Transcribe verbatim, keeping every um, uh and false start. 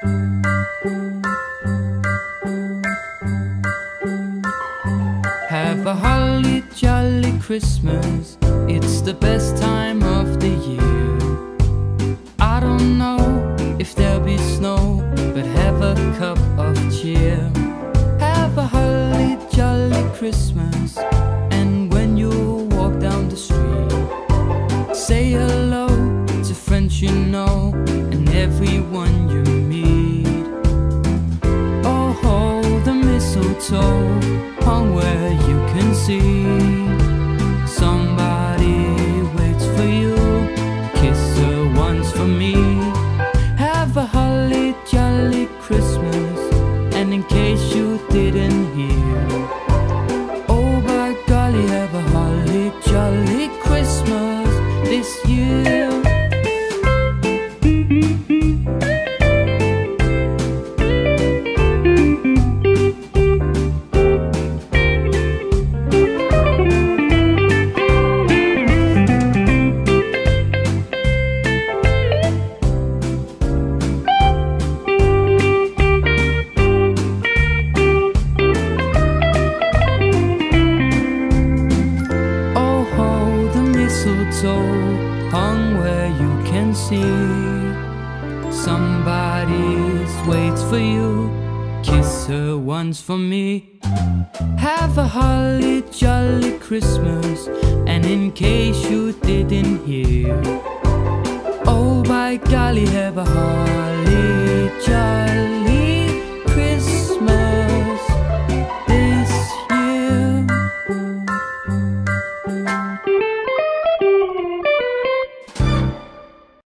Have a holly jolly Christmas, it's the best time of the year. I don't know if there'll be snow, but have a cup of cheer. Have a holly jolly Christmas, and when you walk down the street, say hello to friends you know and everyone you meet. Oh, hold the mistletoe hung where you can see. Somebody waits for you, kiss her once for me. Have a holly jolly Christmas, and in case you didn't hear, oh by golly, have a holly jolly Christmas this year. Mistletoe hung where you can see. Somebody waits for you, kiss her once for me. Have a holly jolly Christmas, and in case you didn't hear, oh by golly, have a holly jolly